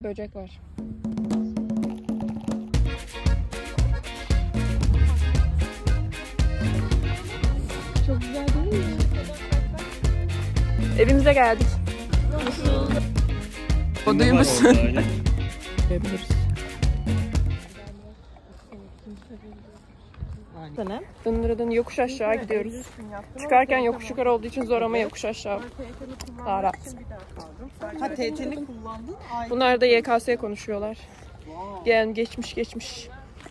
böcek var. Çok güzel değil mi? Evimize geldik. Nasıl? O duymuşsun. Görebiliriz. Dındırıdın yokuş aşağı gidiyoruz. Çıkarken yokuş yukarı olduğu için zor ama yokuş aşağı. Daha rahat. Ha, TT'ni kullandın. Bunlar da YKS konuşuyorlar. Yani geçmiş.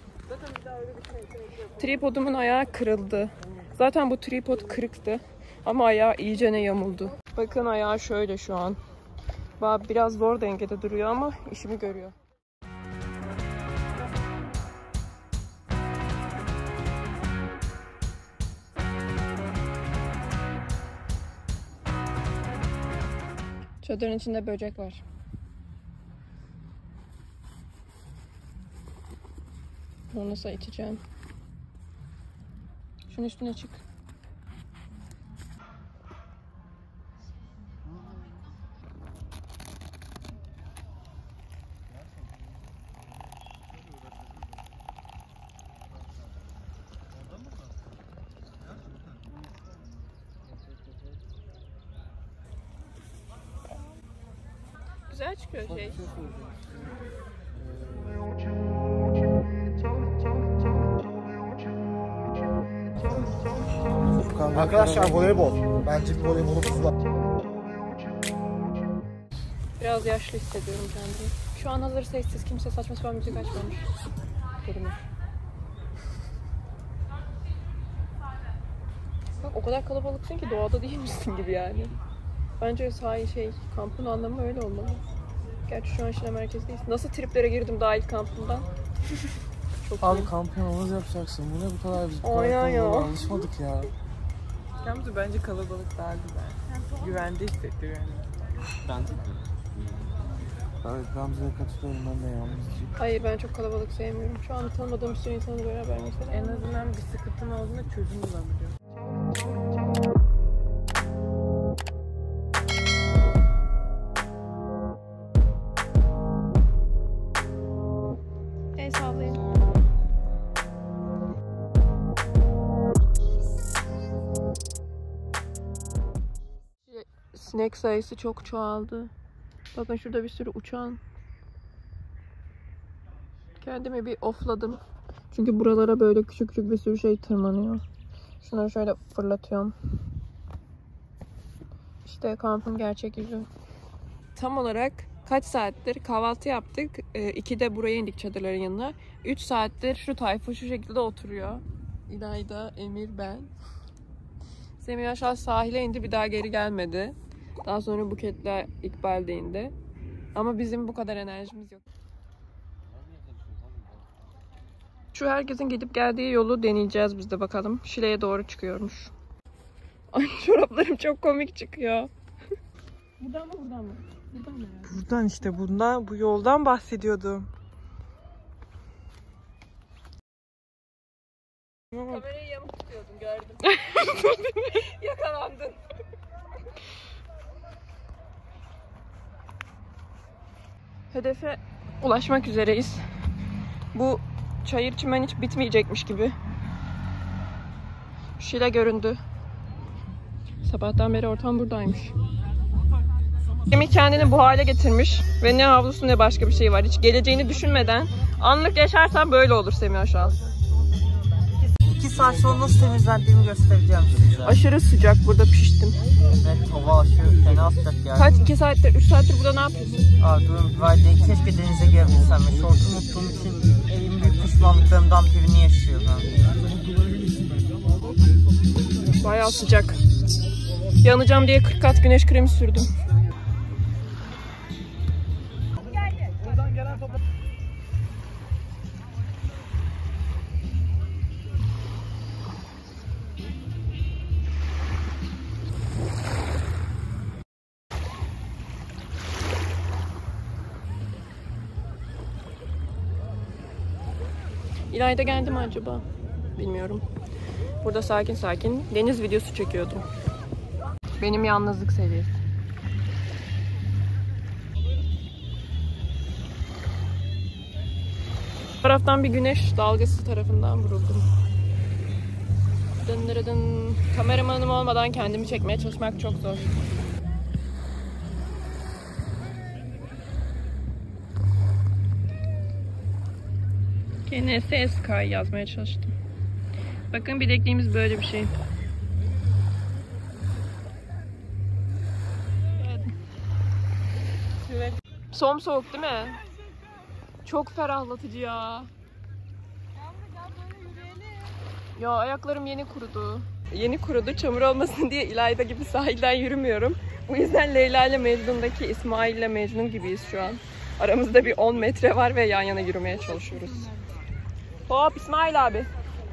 Tripodumun ayağı kırıldı. Zaten bu tripod kırıktı. Ama ayağı iyicene yamuldu. Bakın ayağı şöyle şu an. Biraz zor dengede duruyor ama işimi görüyor. Çadırın içinde böcek var. Onu nasıl iteceğim? Şunun üstüne çık. Güzel çıkıyor şey. Arkadaşlar voleybol. Bence bir voleybolumuz var. Biraz yaşlı hissediyorum kendimi. Şu an hazır sessiz, kimse saçma sapan müzik açmamış. Durmuş. Bak o kadar kalabalıksın ki doğada değil misin gibi yani. Bence kampın anlamı öyle olmalı. Gerçi şu an Şile merkezdeyiz. Nasıl triplere girdim daha ilk kampımdan. Çok Abi iyi. kamp yalnız yapacaksın. Bu ne bu kadar biz bu Aynen kadar ya. alışmadık ya. Kampta bence kalabalık daha güzel. Güvende hissettiriyor yani. Evet, ben bize katılıyorum, ben de yalnızcıyım. Hayır, ben çok kalabalık sevmiyorum. Şu an tanımadığım bir sürü insanla beraber mesela. En azından bir sıkıntın olduğunda çözüm bulabiliyorum. El sallayın. Sinek sayısı çok çoğaldı. Bakın şurada bir sürü uçan. Kendimi bir ofladım. Çünkü buralara böyle küçük bir sürü şey tırmanıyor. Şunları şöyle fırlatıyorum. İşte kampın gerçek yüzü. Tam olarak kaç saattir kahvaltı yaptık. 2'de buraya indik çadırların yanına. 3 saattir şu tayfa şu şekilde oturuyor. İlayda, Emir, ben. Semih aşağı sahile indi, bir daha geri gelmedi. Daha sonra Buket'le İkbal de indi. Ama bizim bu kadar enerjimiz yok. Şu herkesin gidip geldiği yolu deneyeceğiz biz de bakalım. Şile'ye doğru çıkıyormuş. Ay çoraplarım çok komik çıkıyor. Buradan mı? Buradan mı ya? Buradan işte bu yoldan bahsediyordum. Kamerayı yamuk tutuyordun, gördüm. Yakalandın. Hedefe ulaşmak üzereyiz. Bu çayır çimen hiç bitmeyecekmiş gibi. Şile göründü. Sabahtan beri ortam buradaymış. Semih kendini bu hale getirmiş ve ne havlusu ne başka bir şey var. Hiç geleceğini düşünmeden anlık yaşarsan böyle olur Semih aşağı. 2 saat sonra nasıl temizlendiğimi göstereceğim size. Aşırı sıcak, burada piştim. Evet, hava aşırı fena sıcak yani. Kaç? 2 saattir, 3 saattir burada ne yapıyorsun? Abi keşke denize girebilsem. Şortu unuttuğum için en büyük pişmanlıklarımdan birini yaşıyorum. Bayağı sıcak. Yanacağım diye 40 kat güneş kremi sürdüm. İlayda geldi mi acaba? Bilmiyorum. Burada sakin sakin deniz videosu çekiyordum. Benim yalnızlık seviyesi. Taraftan bir güneş dalgası tarafından vuruldum. Dındırıdın. Kameramanım olmadan kendimi çekmeye çalışmak çok zor. KNS Sky yazmaya çalıştım. Bakın bilekliğimiz böyle bir şey. Evet. Som soğuk değil mi? Çok ferahlatıcı ya. Ya ayaklarım yeni kurudu. Yeni kurudu, çamur olmasın diye İlayda gibi sahilden yürümüyorum. Bu yüzden Leyla ile Mecnun'daki İsmail ile Mecnun gibiyiz şu an. Aramızda bir 10 metre var ve yan yana yürümeye çalışıyoruz. Hop İsmail abi.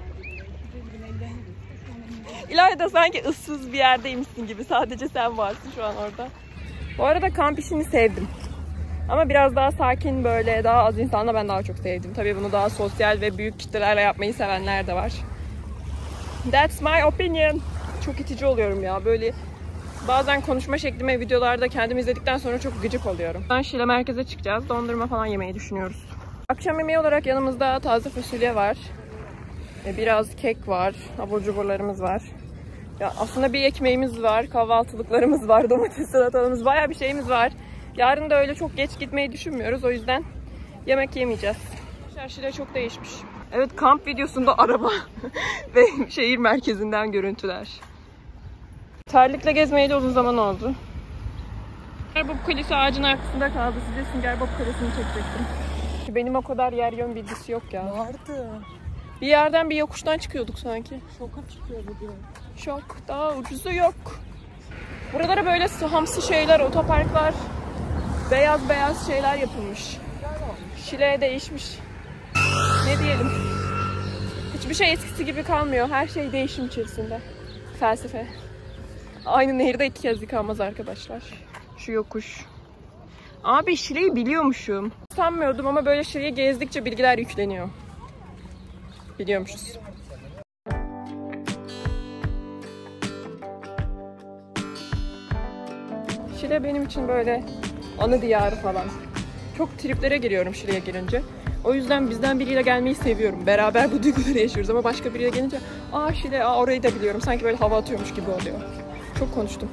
İlayda sanki ıssız bir yerdeymişsin gibi. Sadece sen varsın şu an orada. Bu arada kamp işini sevdim. Ama biraz daha sakin, böyle daha az insanla ben daha çok sevdim. Tabii bunu daha sosyal ve büyük kitlelerle yapmayı sevenler de var. That's my opinion. Çok itici oluyorum ya. Böyle bazen konuşma şeklime videolarda kendimi izledikten sonra çok gıcık oluyorum. Ben Şile merkeze çıkacağız. Dondurma falan yemeyi düşünüyoruz. Akşam yemeği olarak yanımızda taze fasulye var. Biraz kek var. Abur cuburlarımız var. Ya aslında bir ekmeğimiz var. Kahvaltılıklarımız var. Domates salatamız. Bayağı bir şeyimiz var. Yarın da öyle çok geç gitmeyi düşünmüyoruz. O yüzden yemek yemeyeceğiz. Şile çok değişmiş. Evet, kamp videosunda araba ve şehir merkezinden görüntüler. Terlikle gezmeyeli uzun zaman oldu. Süngerbob Kalesi ağacın arkasında kaldı. Size Süngerbob Kalesi'ni çekecektim. Benim o kadar yer yön bilgisi yok ya. Vardı. Bir yerden bir yokuştan çıkıyorduk sanki. Şoka çıkıyordu diyor. Şok. Daha ucuzu yok. Buralara böyle hamsi şeyler, otoparklar, beyaz beyaz şeyler yapılmış. Şile değişmiş. Ne diyelim? Hiçbir şey eskisi gibi kalmıyor. Her şey değişim içerisinde. Felsefe. Aynı nehirde 2 kez yıkanmaz arkadaşlar. Şu yokuş. Abi Şile'yi biliyormuşum. Sanmıyordum ama böyle Şile'yi gezdikçe bilgiler yükleniyor. Biliyormuşuz. Şile benim için böyle anı diyarı falan. Çok triplere giriyorum Şile'ye girince. O yüzden bizden biriyle gelmeyi seviyorum. Beraber bu duyguları yaşıyoruz ama başka biriyle gelince Şile, orayı da biliyorum. Sanki böyle hava atıyormuş gibi oluyor. Çok konuştum.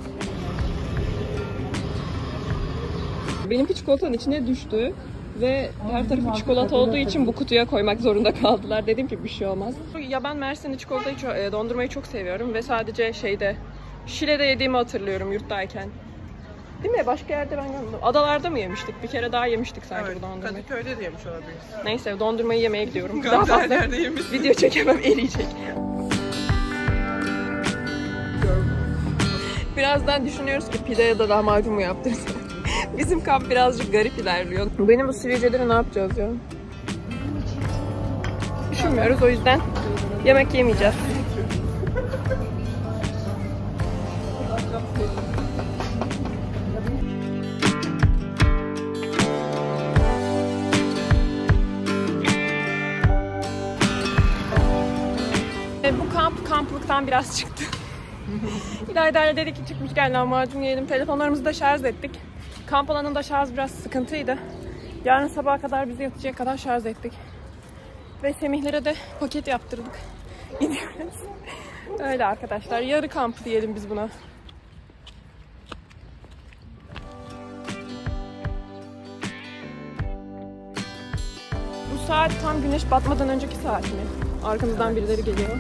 Benimki çikolatanın içine düştü ve her tarafı çikolata olduğu için bu kutuya koymak zorunda kaldılar. Dedim ki bir şey olmaz. Ya ben Mersin'de çikolatayı, dondurmayı çok seviyorum ve sadece Şile'de yediğimi hatırlıyorum yurttayken. Değil mi? Başka yerde ben görmedim. Adalarda mı yemiştik? Bir kere daha yemiştik sanki bu dondurmayı. Kadıköy'de de yemiş olabiliriz. Neyse, dondurmayı yemeye gidiyorum. Daha fazla video çekemem, eriyecek. Birazdan düşünüyoruz ki pide ya da lahmacun mu yaptırsak. Bizim kamp birazcık garip ilerliyor. Benim bu sivilceleri ne yapacağız ya? Düşünmüyoruz, o yüzden yemek yemeyeceğiz. Bu kamplıktan biraz çıktı. İlayda dedik ki çıkmışken lahmacun yiyelim. Telefonlarımızı da şarj ettik. Kamp alanında şarj biraz sıkıntıydı. Yarın sabaha kadar bizi yatacak kadar şarj ettik. Ve Semih'lere de paket yaptırdık. Gidiyoruz. Öyle arkadaşlar. Yarı kamp diyelim biz buna. Bu saat tam güneş batmadan önceki saat mi? Arkamızdan birileri geliyor.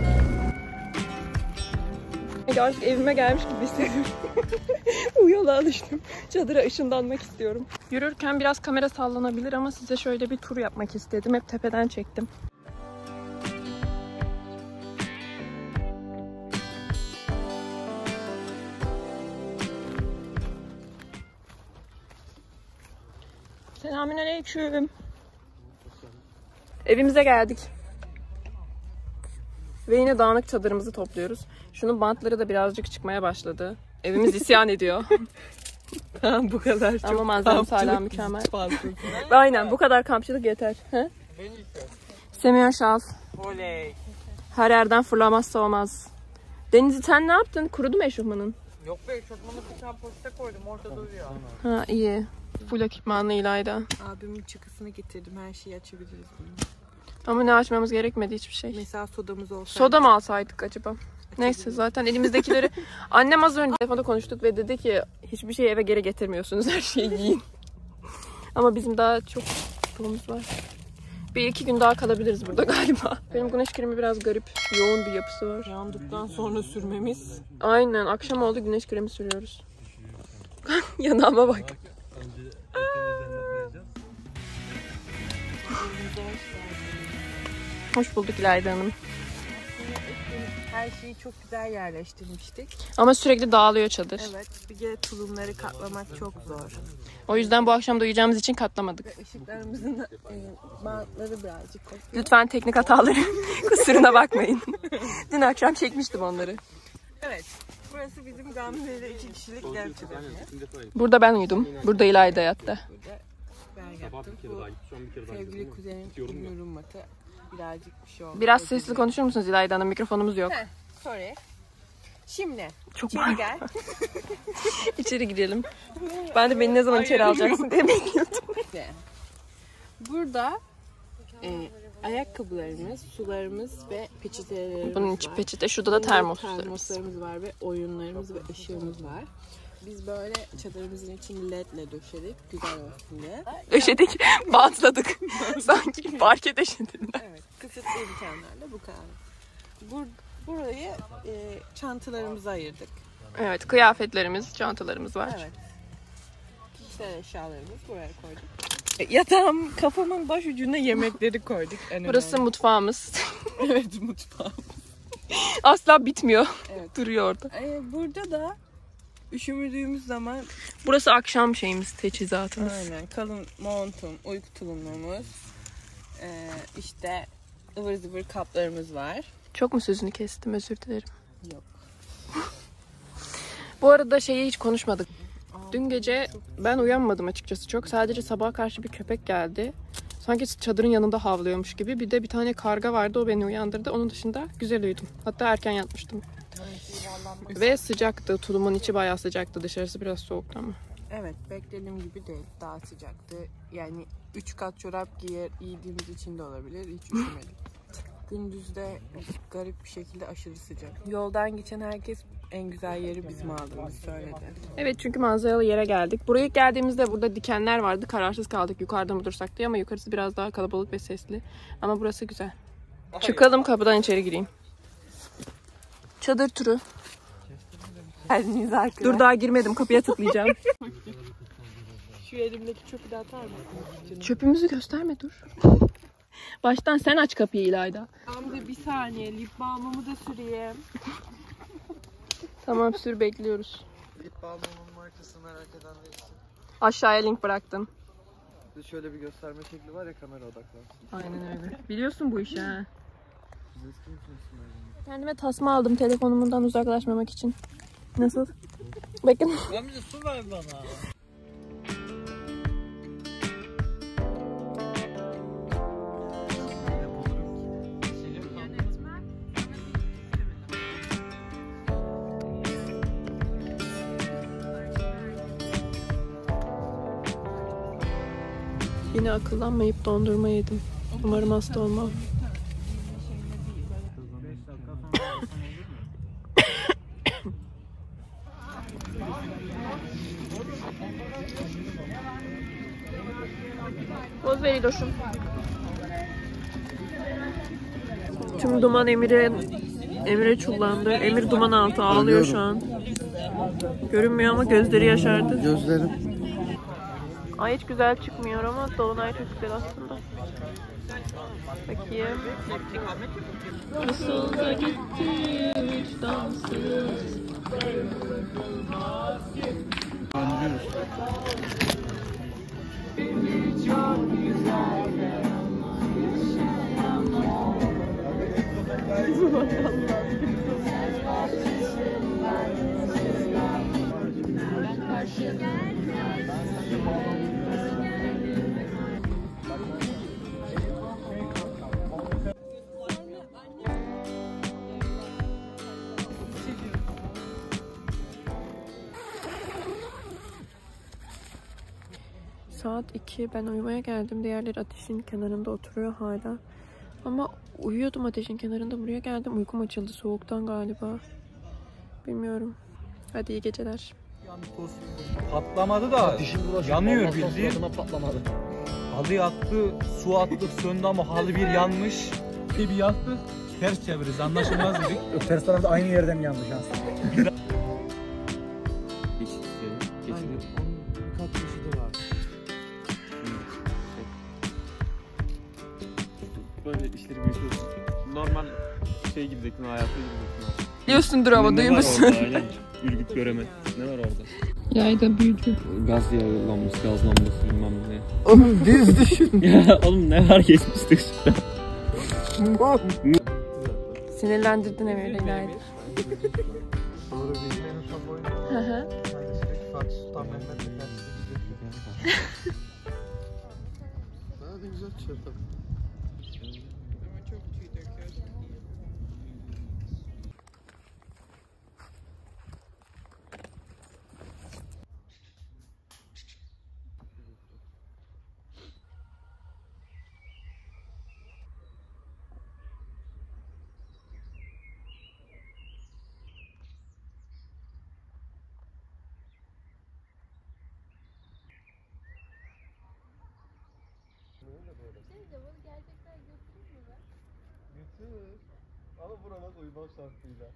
Artık evime gelmiş gibi hissediyorum. Bu yola alıştım. Çadıra ışınlanmak istiyorum. Yürürken biraz kamera sallanabilir ama size şöyle bir tur yapmak istedim. Hep tepeden çektim. Selamünaleyküm. Evimize geldik. Ve yine dağınık çadırımızı topluyoruz. Şunun bantları da birazcık çıkmaya başladı. Evimiz isyan ediyor. Tamam, bu kadar çok. Ama malzememiz hala mükemmel. Aynen, bu kadar kampçılık yeter. He? Semyon şal. Oley. Her yerden fırlamazsa olmaz. Deniz'i sen ne yaptın? Kurudu mu eşofmanın? Yok be, eşofmanı bir tane poşete koydum, orada duruyor. Ha iyi. Full ekipmanlı İlayda. Abimin çıkısını getirdim, her şeyi açabiliriz. Ama ne açmamız gerekmedi hiçbir şey. Mesela sodamız olsaydı. Soda mı alsaydık acaba? Neyse zaten elimizdekileri... Annem az önce telefonda konuştuk ve dedi ki hiçbir şeyi eve geri getirmiyorsunuz, her şeyi yiyin. Ama bizim daha çok yolumuz var. Bir iki gün daha kalabiliriz burada galiba. Benim güneş kremi biraz garip, yoğun bir yapısı var. Yandıktan sonra sürmemiz. Aynen, akşam oldu güneş kremi sürüyoruz. Yanağıma bak. Hoş bulduk İlayda Hanım. Her şeyi çok güzel yerleştirmiştik. Ama sürekli dağılıyor çadır. Evet, bir de tulumları katlamak çok zor. O yüzden bu akşam da uyuyacağımız için katlamadık. Ve ışıklarımızın bantları birazcık kopuyor. Lütfen teknik hataları kusuruna bakmayın. Dün akşam çekmiştim onları. Evet, burası bizim Gamze ile 2 kişilik dev çadırımız. Burada ben uyudum. Burada İlayda yattı. Burada ben yattım. Bu sevgili kuzenim yorum matı. Birazcık bir şey oldu. Biraz sesli konuşur musunuz İlayda Hanım? Mikrofonumuz yok. Sorry. Şimdi Çok içeri gel. İçeri girelim. Ben de beni ne zaman içeri alacaksın diye bekliyordum. Burada ayakkabılarımız, sularımız ve peçetelerimiz Bunun var. içi peçete. Şurada da termoslarımız. Termoslarımız var ve oyunlarımız ve ışığımız var. Biz böyle çadırımızın içini ledle döşedik. Güzel olsun diye. Döşedik, bantladık. Sanki parke döşediler. Evet. Kısıtlı imkanlarla bu kadar. Burayı çantalarımıza ayırdık. Evet, kıyafetlerimiz, çantalarımız var. Evet. Kişisel eşyalarımızı buraya koyduk. Yatağım kafamın baş ucuna yemekleri koyduk. Burası mutfağımız. Evet, mutfağım. Asla bitmiyor. Evet. Duruyor orada. Burada da üşümüdüğümüz zaman Burası akşam şeyimiz, teçhizatımız. aynen kalın montum, uyku tulumumuz, işte ıvır zıvır kaplarımız var. Çok mu sözünü kestim? Özür dilerim. Yok. Bu arada şeyi hiç konuşmadık. Dün gece ben uyanmadım açıkçası çok. Sadece sabaha karşı bir köpek geldi. Sanki çadırın yanında havlıyormuş gibi. Bir de bir tane karga vardı, o beni uyandırdı. Onun dışında güzel uyudum. Hatta erken yatmıştım. Ve sıcaktı. Tulumun içi bayağı sıcaktı. Dışarısı biraz soğuktu ama. Evet, beklediğim gibi değil. Daha sıcaktı. Yani 3 kat çorap giydiğimiz için de olabilir. Hiç üşümedik. Gündüzde garip bir şekilde aşırı sıcak. Yoldan geçen herkes en güzel yeri bizim aldığımızı söyledi. Evet, çünkü manzaralı yere geldik. Buraya ilk geldiğimizde burada dikenler vardı. Kararsız kaldık yukarıda mı dursak diye ama yukarısı biraz daha kalabalık ve sesli. Ama burası güzel. Çıkalım, kapıdan içeri gireyim. Çadır turu. Geldiniz arkadaşlar. Dur, daha girmedim, kapıya tıklayacağım. Şu elimdeki çöpü de atar mısın? Çöpümüzü gösterme, dur. Baştan sen aç kapıyı İlayda. Amca bir saniye, lip balmımı da süreyim. Tamam, sür, bekliyoruz. Lip balmımın markası merak eden değilsin. Aşağıya link bıraktım. Bir de şöyle bir gösterme şekli var ya, kamera odaklansın. Aynen öyle. Biliyorsun bu işi ha. Siz eski misiniz? Kendime tasma aldım telefonumdan uzaklaşmamak için. Nasıl? Bakın. Amca su ver bana. Yine akıllanmayıp dondurma yedim. Umarım hasta olmam. Poz ver İdoş'um. Tüm duman Emir'e çullandı. Emir duman altı ağlıyor şu an. Görünmüyor ama gözleri yaşardı. Gözlerim. Ay hiç güzel çıkmıyor ama dolunay çok güzel aslında. Bakayım. Nasıl da gitti hiç danssız. Saat 2. Ben uyumaya geldim. Diğerleri ateşin kenarında oturuyor hala. Ama uyuyordum ateşin kenarında, buraya geldim. Uykum açıldı soğuktan galiba. Bilmiyorum. Hadi iyi geceler. Patlamadı da yanıyor bildiğin. Patlamadı. Halı yaktı, su attık söndü ama halı bir yanmış. Bir yaktık, ters çeviririz anlaşılmaz dedik. Ters tarafta aynı yerden yandı şanslı. Kaç çeşidi var. Böyle işleri büyütüyorsun. Normal şey gibi zektin, hayatı gibi zektin. Biliyorsundur ama duymuşsun. Aynen. Ürgüp göremez. Ne var orada? Yayda büyüdü. Gaz yağı lambası, gaz lambası bilmem ne. Oğlum düz düşün. Ya oğlum ne var geçmişte işte. Sinirlendirdin Emir'le İlayda. Doğru bizim en ufak oyunu. Hı hı. Sürekli Fatih Sultan Mehmet'le karşısında. Daha da güzel tişört tabii. Götür. Ama burana uymak şartıyla.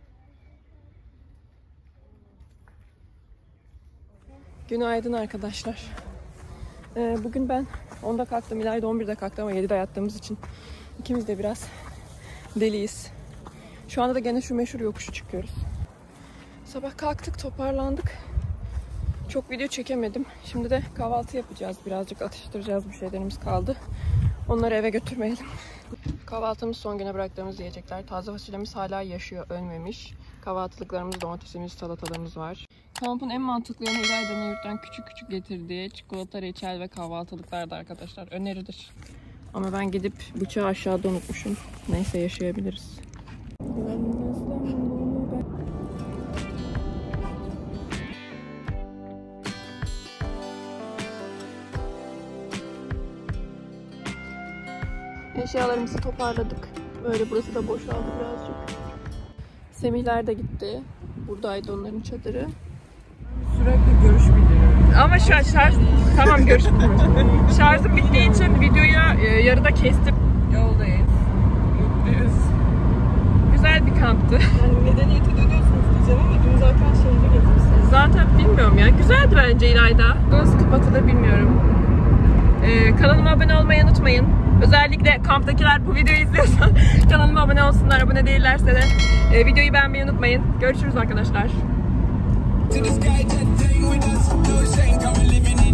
Günaydın arkadaşlar. Bugün ben 10'da kalktım, İlayda 11'de kalktı ama 7'de yattığımız için ikimiz de biraz deliyiz. Şu anda da gene şu meşhur yokuşu çıkıyoruz. Sabah kalktık, toparlandık. Çok video çekemedim. Şimdi de kahvaltı yapacağız. Birazcık atıştıracağız, bir şeylerimiz kaldı. Onları eve götürmeyelim. Kahvaltımız son güne bıraktığımız yiyecekler. Taze fasulyemiz hala yaşıyor, ölmemiş. Kahvaltılıklarımız, domatesimiz, salatalarımız var. Kampın en mantıklı yanı İlayda'nın yurttan küçük küçük getirdiği çikolata, reçel ve kahvaltılıklardı arkadaşlar. Önerilir. Ama ben gidip bıçağı aşağıda unutmuşum. Neyse yaşayabiliriz. Eşyalarımızı toparladık. Böyle burası da boşaldı birazcık. Semihler de gitti. Buradaydı onların çadırı. Sürekli görüş bildiriyorum. Ama şu an tamam görüşürüz. Şarjım bittiği için videoyu yarıda kestim. Yoldayız. Mutluyuz. Güzel bir kamptı. Yani medeniyete dönüyorsunuz diyeceğim ama dün zaten şehri gezmişsiniz. Zaten bilmiyorum ya. Güzeldi bence İlayda. Nasıl kapatılır bilmiyorum. Kanalıma abone olmayı unutmayın. Özellikle kamptakiler bu videoyu izliyorsa kanalıma abone olsunlar. Abone değillerse de videoyu beğenmeyi unutmayın. Görüşürüz arkadaşlar.